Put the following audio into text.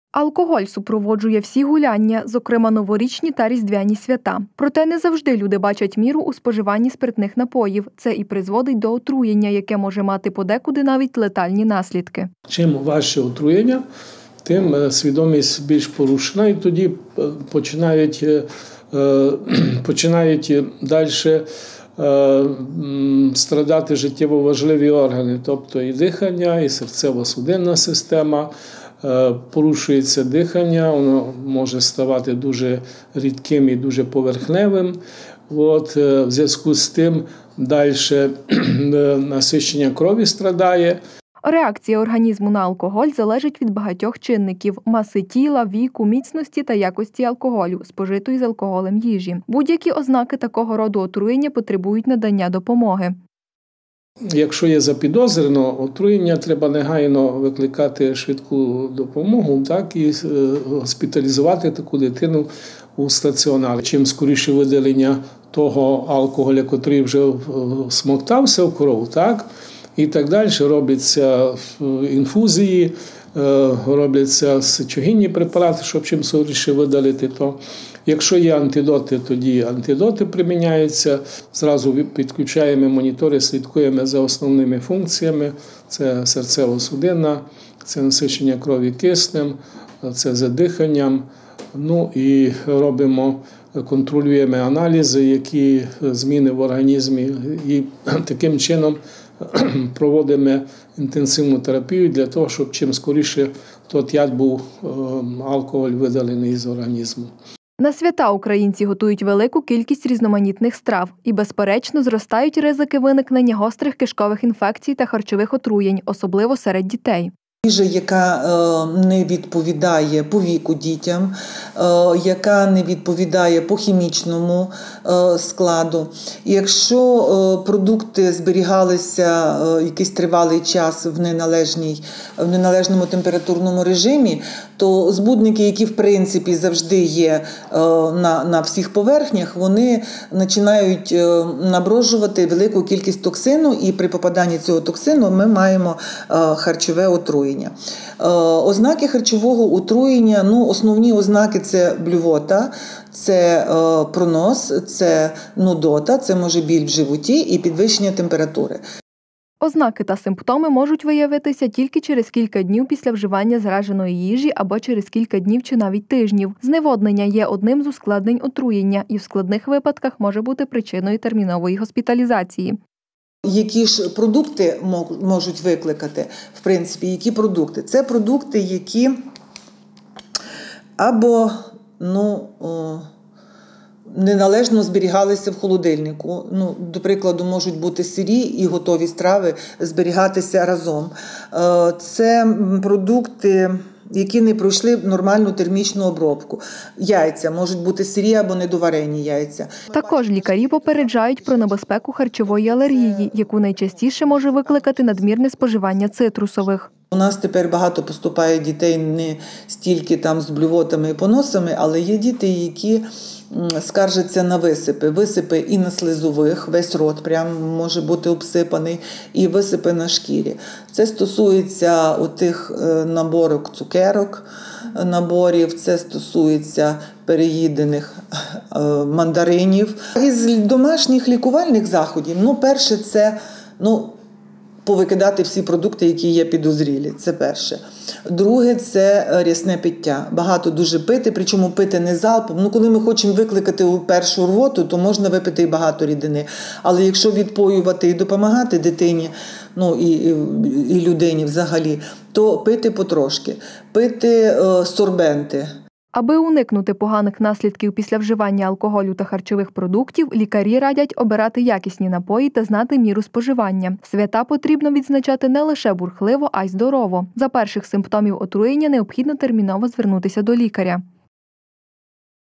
Алкоголь супроводжує всі гуляння, зокрема новорічні та різдвяні свята. Проте не завжди люди бачать міру у споживанні спиртних напоїв. Це і призводить до отруєння, яке може мати подекуди навіть летальні наслідки. Чим важче отруєння, тим свідомість більш порушена, і тоді починають далі страдати життєво важливі органи, тобто і дихання, і серцево-судинна система. Порушується дихання, воно може ставати дуже рідким і дуже поверхневим. В зв'язку з тим далі насичення крові страдає. Реакція організму на алкоголь залежить від багатьох чинників – маси тіла, віку, міцності та якості алкоголю, спожитої з алкоголем їжі. Будь-які ознаки такого роду отруєння потребують надання допомоги. Якщо є запідозрено отруєння, треба негайно викликати швидку допомогу, і госпіталізувати таку дитину у стаціонар. Чим скоріше видалення того алкоголю, який вже всмоктався в кров, і так далі, робляться інфузії, робляться сечогінні препарати, щоб чим скоріше видалити то. Якщо є антидоти, тоді антидоти приміняються. Зразу підключаємо монітори, слідкуємо за основними функціями. Це серцево-судинна, це насичення крові киснем, це за диханням. І контролюємо аналізи, які зміни в організмі. І таким чином проводимо інтенсивну терапію для того, щоб чим скоріше той яд був алкоголь видалений з організму. На свята українці готують велику кількість різноманітних страв і, безперечно, зростають ризики виникнення гострих кишкових інфекцій та харчових отруєнь, особливо серед дітей. Їжа, яка не відповідає по віку дітям, яка не відповідає по хімічному складу. І якщо продукти зберігалися якийсь тривалий час в неналежному температурному режимі, то збудники, які в принципі завжди є на всіх поверхнях, вони починають наброджувати велику кількість токсину, і при попаданні цього токсину ми маємо харчове отруєння. Ознаки харчового отруєння, основні ознаки – це блювота, це пронос, це нудота, це може біль в животі і підвищення температури. Ознаки та симптоми можуть виявитися тільки через кілька днів після вживання зараженої їжі або через кілька днів чи навіть тижнів. Зневоднення є одним з ускладнень отруєння і в складних випадках може бути причиною термінової госпіталізації. Які ж продукти можуть викликати, в принципі, які продукти? Це продукти, які або неналежно зберігалися в холодильнику. До прикладу, можуть бути сирі і готові страви зберігатися разом. Це продукти, які не пройшли нормальну термічну обробку. Яйця можуть бути сирі або недоварені яйця. Також лікарі попереджають про небезпеку харчової алергії, яку найчастіше може викликати надмірне споживання цитрусових. У нас тепер багато поступає дітей не стільки з блювотами і поносами, але є діти, які скаржаться на висипи. Висипи і на слизових, весь рот прям може бути обсипаний, і висипи на шкірі. Це стосується отих наборок цукерок, наборів, це стосується переїдених мандаринів. Із домашніх лікувальних заходів, перше це, повикидати всі продукти, які є підозрілі. Це перше. Друге – це рясне пиття. Багато дуже пити, причому пити не залпом. Коли ми хочемо викликати першу рвоту, то можна випити і багато рідини. Але якщо відпоювати і допомагати дитині, і людині взагалі, то пити потрошки. Пити сорбенти. Аби уникнути поганих наслідків після вживання алкоголю та харчових продуктів, лікарі радять обирати якісні напої та знати міру споживання. Свята потрібно відзначати не лише бурхливо, а й здорово. За перших симптомів отруєння необхідно терміново звернутися до лікаря.